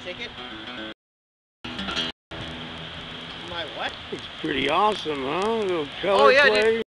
ticket? My what? It's pretty awesome, huh? A little color Oh, yeah, play. dude.